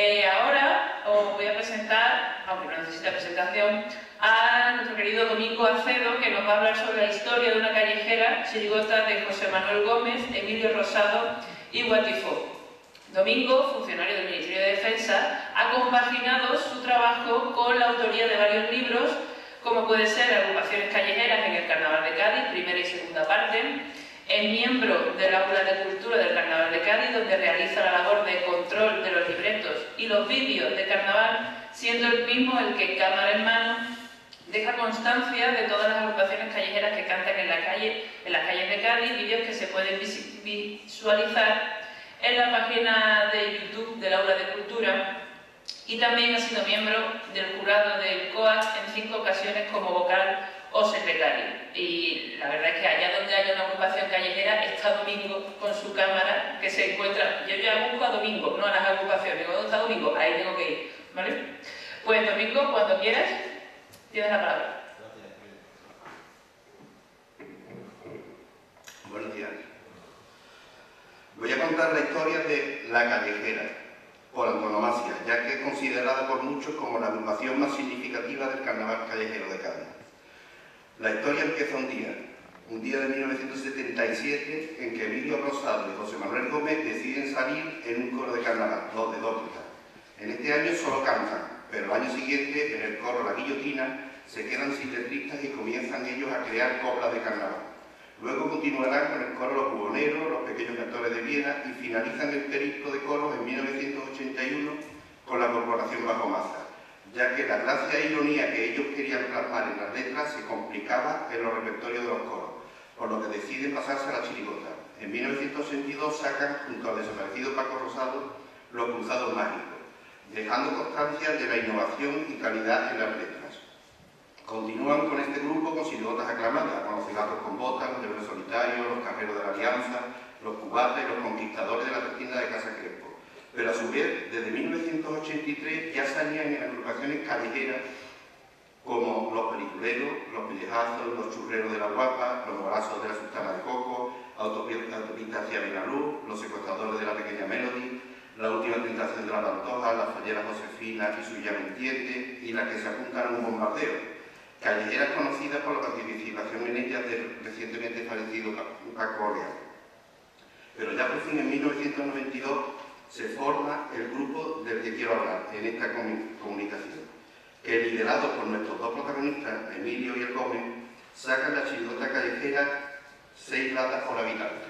Ahora os voy a presentar, aunque no necesita presentación, a nuestro querido Domingo Acedo, que nos va a hablar sobre la historia de una callejera, chirigota de José Manuel Gómez, Emilio Rosado y Guatifó. Domingo, funcionario del Ministerio de Defensa, ha compaginado su trabajo con la autoría de varios libros, como puede ser Agrupaciones callejeras en el Carnaval de Cádiz, primera y segunda parte. Es miembro del Aula de Cultura del Carnaval de Cádiz, donde realiza la labor de control de los libretos y los vídeos de carnaval, siendo el mismo el que, cámara en mano, deja constancia de todas las agrupaciones callejeras que cantan en las calles de Cádiz, vídeos que se pueden visualizar en la página de YouTube del Aula de Cultura, y también ha sido miembro del jurado del COAC en 5 ocasiones como vocal o secretario. Y la verdad es que allá donde haya una agrupación callejera está Domingo con su cámara, que se encuentra. Yo ya busco a Domingo, no a las agrupaciones. ¿Dónde está Domingo? Ahí tengo que ir, ¿vale? Pues Domingo, cuando quieras, tienes la palabra. Buenos días. Voy a contar la historia de La Callejera, por antonomasia, ya que es considerada por muchos como la agrupación más significativa del carnaval callejero de Cádiz. La historia empieza un día de 1977, en que Emilio Rosado y José Manuel Gómez deciden salir en un coro de carnaval, de dóptica. En este año solo cantan, pero el año siguiente, en el coro La Guillotina, se quedan sin letristas y comienzan ellos a crear coplas de carnaval. Luego continuarán con el coro Los Buhoneros, Los Pequeños Cantores de Viena y finalizan el periplo de coros en 1981 con la Corporación Bajo Maza, ya que la gracia e ironía que ellos querían plasmar en las letras se complicaba en los repertorios de los coros, por lo que deciden pasarse a la chirigota. En 1982 sacan, junto al desaparecido Paco Rosado, Los Cruzados Mágicos, dejando constancia de la innovación y calidad en las letras. Continúan con este grupo con chirigotas aclamadas, con Los Cigarros con Botas, Los Leones Solitarios, Los Carreros de la Alianza, Los Cubatas y Los Conquistadores de la Tienda de Casa Crespo. Pero a su vez, desde 1983 ya salían en agrupaciones callejeras como Los Peliculeros, Los Pellejazos, Los Churreros de la Guapa, Los Morazos de la Sultana de Coco, Autopista hacia Benalú, Los Secuestradores de la Pequeña Melody, La Última Tentación de la Pantoja, La Fallera Josefina y Su Ya Me Entiende, y las que se apuntan a un bombardeo. Callejeras conocidas por la participación en ellas del recientemente fallecido Paco Oleán. Pero ya por fin en 1992 se forma el grupo del que quiero hablar en esta comunicación, que liderado por nuestros dos protagonistas, Emilio y el Gómez, sacan la chirigota callejera 6 latas por habitante,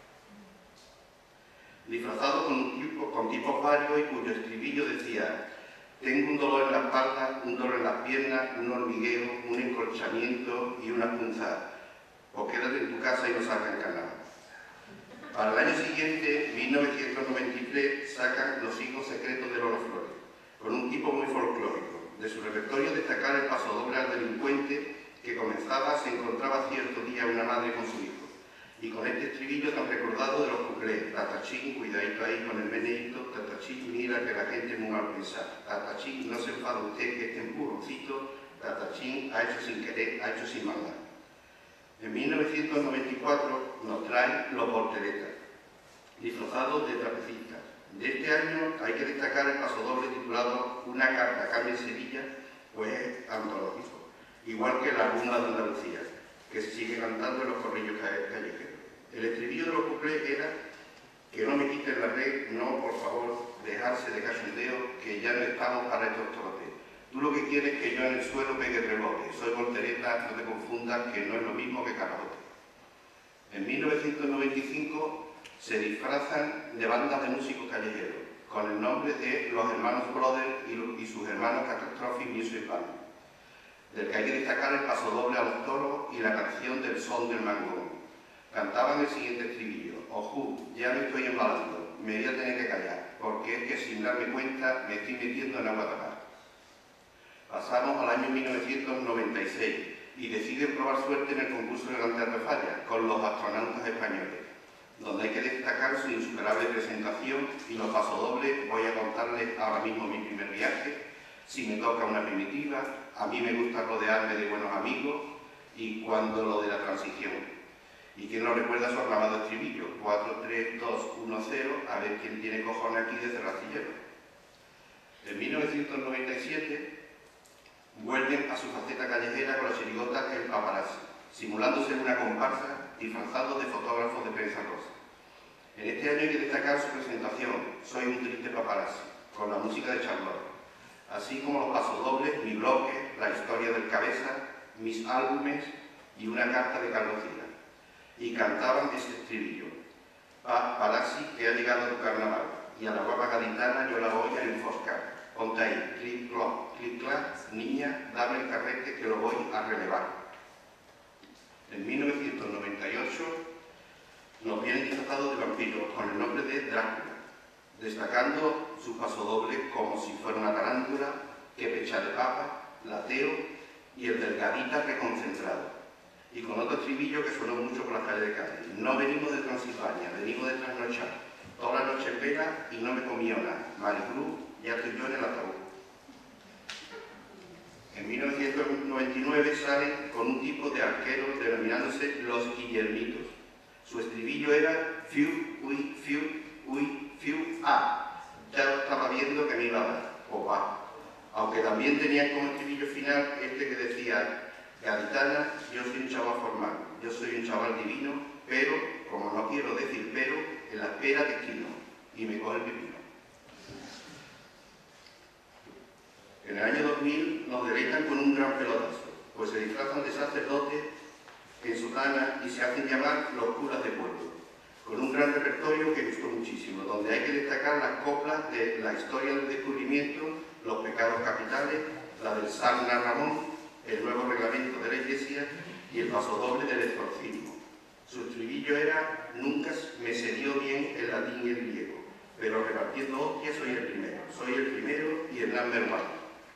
disfrazado con tipos varios y cuyo estribillo decía: tengo un dolor en la espalda, un dolor en las piernas, un hormigueo, un encolchamiento y una punzada. Pues quédate en tu casa y no salgas en carnaval. Para el año siguiente, 1993, sacan Los Hijos Secretos de Lolo Flores, con un tipo muy folclórico. De su repertorio destacar el pasodoble al delincuente que comenzaba, se encontraba cierto día una madre con su hijo. Y con este estribillo tan recordado de los cuplés: Tatachín, cuidadito ahí con el meneíto, Tatachín, mira que la gente es muy mal pensada, Tatachín, no se enfada usted que este empujoncito, Tatachín, ha hecho sin querer, ha hecho sin maldad. En 1994 nos traen Los Volteretas, disfrazados de trapecistas. De este año hay que destacar el pasodoble titulado Una carta a Carmen Sevilla, pues es antológico, igual que La Rumba de Andalucía, que se sigue cantando en los corrillos callejeros. El estribillo de los cuplés era: que no me quiten la red, no, por favor, dejarse de cachondeo, que ya no estamos para estos trotes. Tú lo que quieres es que yo en el suelo pegue rebote. Soy voltereta, no te confundas, que no es lo mismo que carajote. En 1995 se disfrazan de bandas de músicos callejeros, con el nombre de Los Hermanos Brothers y sus hermanos Catastrophe Music Band, del que hay que destacar el pasodoble a los toros y la canción del son del mangón. Cantaban el siguiente estribillo: ojú, ya me estoy embalando, me voy a tener que callar, porque es que sin darme cuenta me estoy metiendo en agua de mar. Pasamos al año 1996 y deciden probar suerte en el concurso de Gran Terrefalla con Los Astronautas Españoles, donde hay que destacar su insuperable presentación y los pasodobles. Voy a contarles ahora mismo mi primer viaje, Si me toca una primitiva, A mí me gusta rodearme de buenos amigos y Cuando lo de la transición. ¿Y quién no recuerda su aclamado estribillo? 4, 3, 2, 1, 0, a ver quién tiene cojones aquí de cerracillero. En 1997 vuelven a su faceta callejera con la chirigota El Paparazzi, simulando ser una comparsa disfrazados de fotógrafos de prensa rosa. En este año hay que destacar su presentación, Soy un triste paparazzi, con la música de Charlotte, así como los pasodobles, Mi bloque, La historia del cabeza, Mis álbumes y Una carta de Carlos Cira. Y cantaban este estribillo: Paparazzi, que ha llegado tu carnaval, y a la guapa gaditana yo la voy a enfoscar. Ponte ahí, clic, clac, niña, dame el carrete que lo voy a relevar. En 1998 nos vienen disfrazados de vampiros con el nombre de Drácula, destacando su pasodoble como si fuera una tarántula, que pecha de papa, lateo y el delgadita reconcentrado. Y con otro estribillo que sonó mucho por las calles de Cádiz: no venimos de Transilvania, venimos de trasnochar, toda la noche en vela y no me comí una, Maricruz, ya estoy yo en el ataúd. En 1999 salen con un tipo de arqueros denominándose Los Guillermitos. Su estribillo era fiu, ui, fiu, ah. Ya lo estaba viendo que me iba a dar, o va. Aunque también tenían como estribillo final este que decía: gaditana, yo soy un chaval formal, yo soy un chaval divino, pero, como no quiero decir pero, en la espera te esquino, y me coge el pepino. En el año 2000 nos deleitan con un gran pelotazo, pues se disfrazan de sacerdotes en sotana y se hacen llamar los curas de pueblo, con un gran repertorio que gustó muchísimo, donde hay que destacar las coplas de La historia del descubrimiento, Los pecados capitales, la del San Ramón, El nuevo reglamento de la Iglesia y el pasodoble del exorcismo. Su estribillo era: nunca me se dio bien el latín y el griego, pero repartiendo hostias soy el primero y el number one.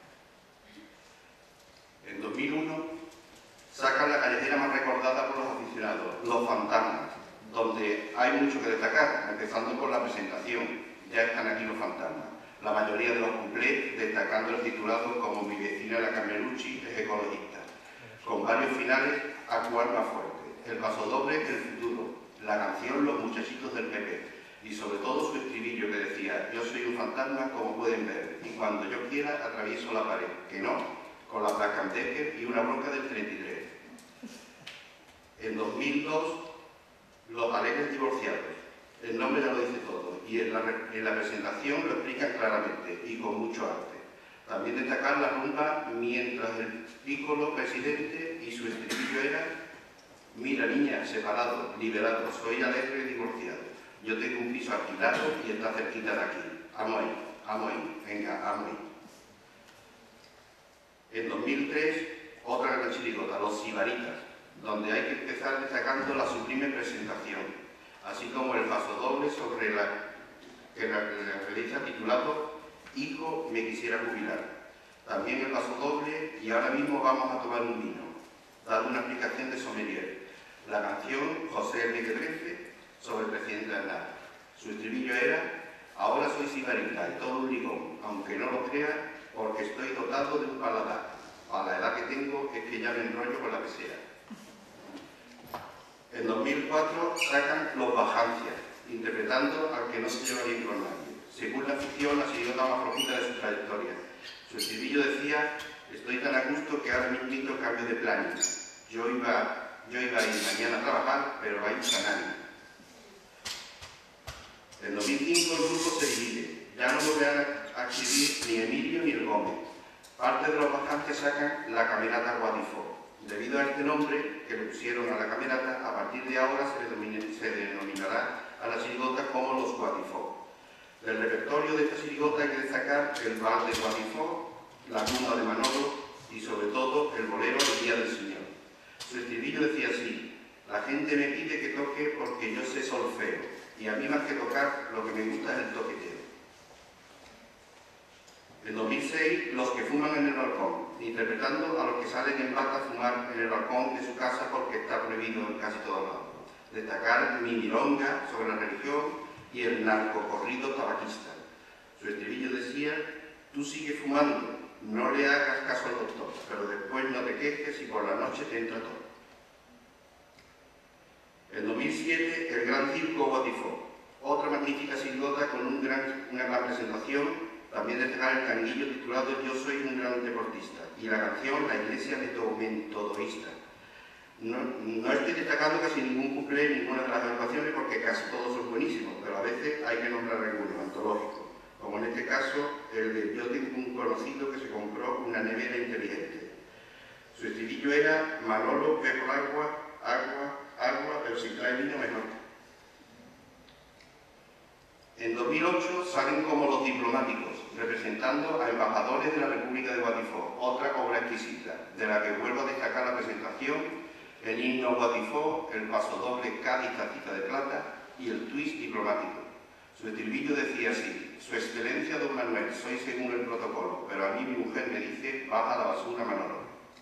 En 2001 sacan la callejera más recordada por los aficionados, Los Fantasmas, donde hay mucho que destacar, empezando por la presentación. Ya están aquí los fantasmas. La mayoría de los cuplés destacando el titulado como Mi vecina la Camerucci es ecologista, con varios finales a cual más fuerte. El pasodoble, El futuro, la canción Los muchachitos del PP, y sobre todo su estribillo que decía: yo soy un fantasma como pueden ver, y cuando yo quiera atravieso la pared, que no, con la Black & Decker y una bronca del 33. En 2002, Los alegres divorciados. El nombre ya lo dice todo, y en la presentación lo explican claramente y con mucho arte. También destacar la rumba Mientras el Piccolo presidente, y su estribillo era: mira niña, separado, liberado, soy alegre divorciado, yo tengo un piso alquilado y está cerquita de aquí, amo ahí, venga, amo ahí. En 2003, otra gran chirigota, Los Sibaritas, donde hay que empezar destacando la sublime presentación, así como el pasodoble sobre que la realiza titulado Hijo, me quisiera jubilar. También el pasodoble y ahora mismo vamos a tomar un vino, dando una explicación de sommelier. La canción José Enrique Trece sobre el presidente Aznar. Su estribillo era: ahora soy sibarita y todo un ligón, aunque no lo crea, porque estoy dotado de un paladar. A la edad que tengo es que ya me enrollo con la que sea. En 2004 sacan Los Bajancias, interpretando al que no se lleva bien con nadie. Según la ficción, la chirigota más flojita de su trayectoria. Su estribillo decía: estoy tan a gusto que ahora mismo cambio de planes. Yo iba a ir mañana a trabajar, pero ahí está nadie. En 2005 el grupo se divide. Ya no volverán a escribir ni Emilio ni el Gómez. Parte de Los Bajantes sacan La Camerata Guadifó. Debido a este nombre que le pusieron a la camerata, a partir de ahora se denominará a la chirigota como Los Guadifó. Del repertorio de esta chirigota hay que destacar el Val de Guadifó, La Rumba de Manolo y sobre todo el bolero El Día del Señor. Su estribillo decía así: la gente me pide que toque porque yo sé solfeo, y a mí más que tocar lo que me gusta es el toqueteo. En 2006, Los que fuman en el balcón, interpretando a los que salen en bata a fumar en el balcón de su casa porque está prohibido en casi todos lados. Destacar Mi milonga sobre la religión y el narcocorrido tabaquista. Su estribillo decía: tú sigue fumando, no le hagas caso al doctor, pero después no te quejes y por la noche te entra todo. En 2007, el Gran Circo Guadifó, otra magnífica chirigota con una gran presentación, También destacar el tanguillo titulado Yo soy un gran deportista y la canción La Iglesia Metodista. No estoy destacando casi ningún cuplé en ninguna de las agrupaciones porque casi todos son buenísimos, pero a veces hay que nombrar algunos antológicos, como en este caso el de Yo tengo un conocido que se compró una nevera inteligente. Su estribillo era Manolo, ve por agua, pero si trae vino mejor. En 2008 salen como Los Diplomáticos, representando a embajadores de la República de Guatifó, otra obra exquisita, de la que vuelvo a destacar la presentación, el himno Guatifó, el pasodoble Cádiz Tacita de Plata y el twist diplomático. Su estribillo decía así: Su Excelencia Don Manuel, soy según el protocolo, pero a mí mi mujer me dice, baja la basura Manolo.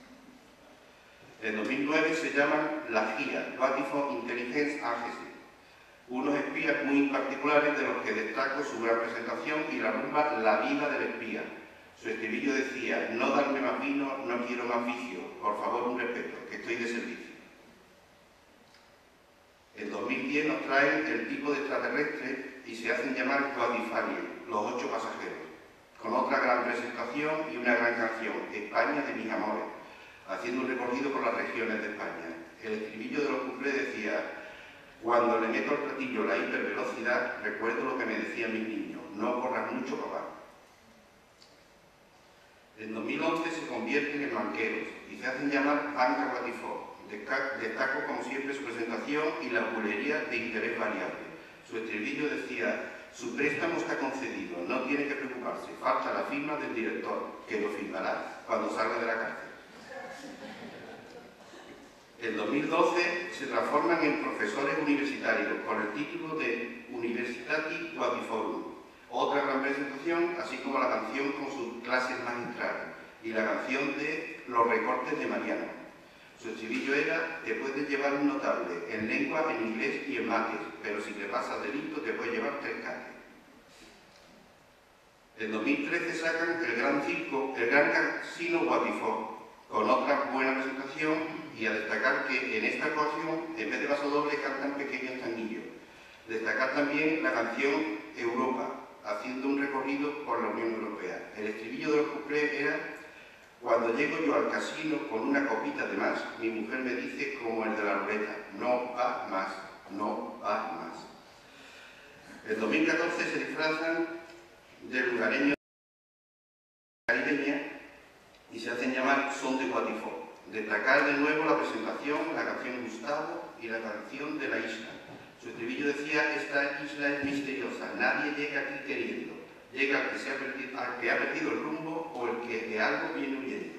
En 2009 se llaman La GIA, Guatifó Intelligence Agency, unos espías muy particulares de los que destaco su gran presentación y la rumba La Vida del Espía. Su estribillo decía, no darme más vino, no quiero más vicio, por favor un respeto, que estoy de servicio. En 2010 nos traen El tipo de extraterrestre y se hacen llamar Guatifanian, Los 8 pasajeros, con otra gran presentación y una gran canción, España de mis amores, haciendo un recorrido por las regiones de España. El estribillo de los cuplés decía, cuando le meto al platillo la hipervelocidad, recuerdo lo que me decían mis niños, no corras mucho, papá. En 2011 se convierten en banqueros y se hacen llamar Banca Guatifó. Destaco como siempre su presentación y la bulería de interés variable. Su estribillo decía, su préstamo está concedido, no tiene que preocuparse, falta la firma del director, que lo firmará cuando salga de la cárcel. En 2012 se transforman en profesores universitarios con el título de Universitati Guatiforum. Otra gran presentación, así como la canción con sus clases magistrales y la canción de Los recortes de Mariano. Su estribillo era, te puedes llevar un notable en lengua, en inglés y en mates, pero si te pasas de listo te puedes llevar 3 canes. En 2013 sacan el Gran Casino Guatifó, con otra buena presentación y a destacar que en esta ocasión, en vez de pasodoble, cantan pequeños tanguillos. Destacar también la canción Europa, haciendo un recorrido por la Unión Europea. El estribillo de los cuplés era, cuando llego yo al casino con una copita de más, mi mujer me dice como el de la ruleta, no va más, no va más. En 2014 se disfrazan de lugareños caribeña y se hacen llamar Son de Guatifó. Destacar de nuevo la presentación, la canción Gustavo y la canción de la isla. Su estribillo decía, esta isla es misteriosa, nadie llega aquí queriendo, llega al que ha perdido el rumbo o el que de algo viene huyendo.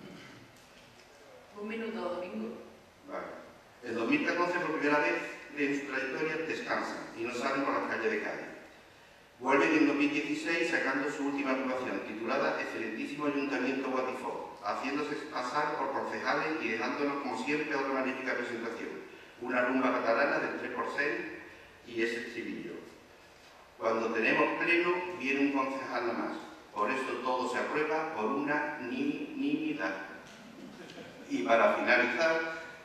Un minuto, Domingo. Vale. En 2014, por primera vez en su trayectoria, descansan y no salen por las calles de Cádiz. Vuelven en 2016 sacando su última agrupación, titulada Excelentísimo Ayuntamiento Guatifó, haciéndose pasar por concejales y dejándonos, como siempre, otra magnífica presentación. Una rumba catalana del 3x6 y ese estribillo. Cuando tenemos pleno, viene un concejal nada más. Por eso todo se aprueba por unanimidad. Y para finalizar,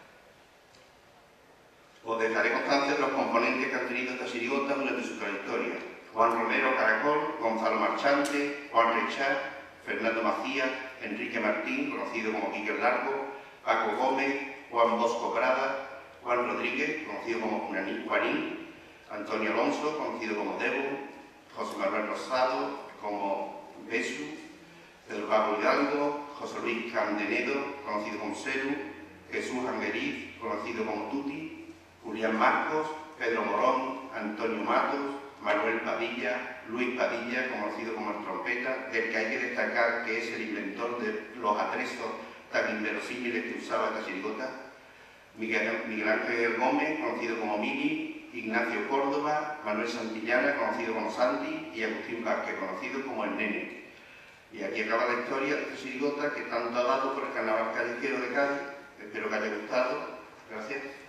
os dejaré constancia de los componentes que han tenido esta chirigota durante su trayectoria. Juan Romero Caracol, Gonzalo Marchante, Juan Rechar, Fernando Macías, Enrique Martín, conocido como Quique el Largo, Paco Gómez, Juan Bosco Prada, Juan Rodríguez, conocido como Juanín, Antonio Alonso, conocido como Debo, José Manuel Rosado, como Besu, Pedro Pablo Hidalgo, José Luis Candenedo, conocido como Celu, Jesús Angeriz, conocido como Tuti, Julián Marcos, Pedro Morón, Antonio Matos, Manuel Padilla, Luis Padilla, conocido como el Trompeta, del que hay que destacar que es el inventor de los atresos tan inverosímiles que usaba esta chirigota, Miguel Ángel Gómez, conocido como Mini, Ignacio Córdoba, Manuel Santillana, conocido como Santi, y Agustín Vázquez, conocido como el Nene. Y aquí acaba la historia de esta chirigota que tanto ha dado por el carnaval callejero de Cádiz. Espero que haya gustado. Gracias.